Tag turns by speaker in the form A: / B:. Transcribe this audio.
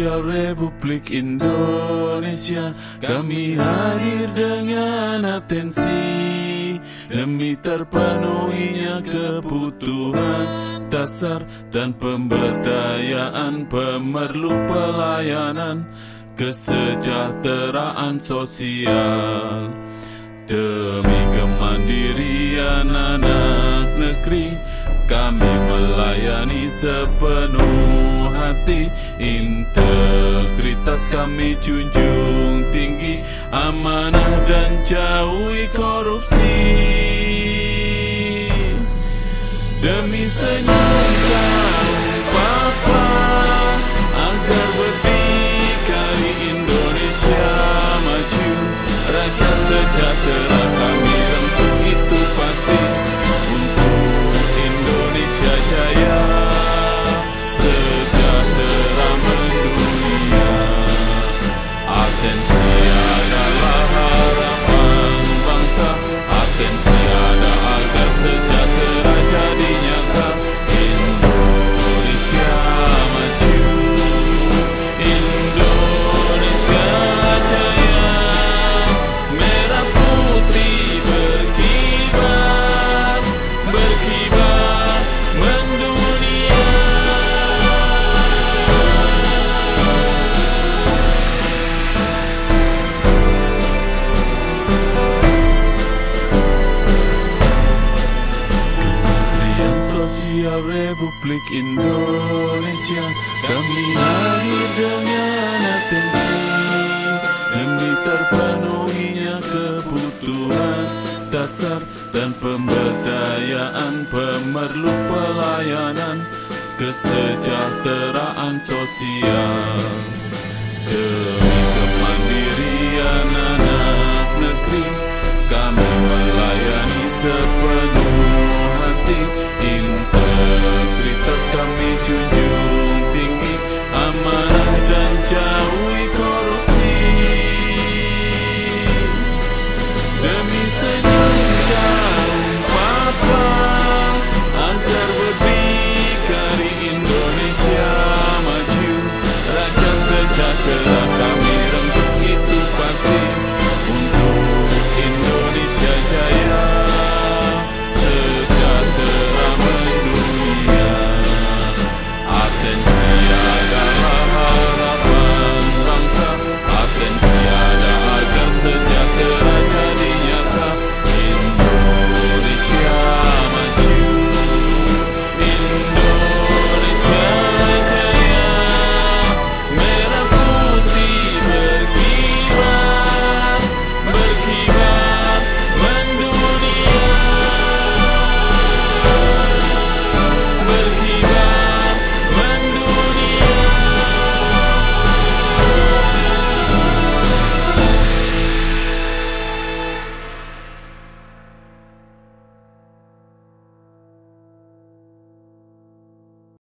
A: Sosial Republik Indonesia, kami hadir dengan atensi demi terpenuhinya kebutuhan dasar dan pemberdayaan pemerlu pelayanan kesejahteraan sosial. Demi kemandirian anak negeri, kami melayani sepenuh hati. Integritas kami junjung tinggi, amanah dan jauhi korupsi. Demi senyum kaum papa, agar berdikari Indonesia maju, rakyat sejahtera kami rentuh itu pasti. Untuk Indonesia jaya, sejahtera mendunia. Atensi adalah harapan bangsa, atensi ada agar sejahtera jadi nyata. Indonesia maju, Indonesia jaya, merah putih berkibar, berkibar mendunia. Kementerian Sosial Republik Indonesia, kami hadir dengan atensi demi terpenuhinya kebutuhan dasar dan pemberdayaan pemerlu pelayanan kesejahteraan sosial.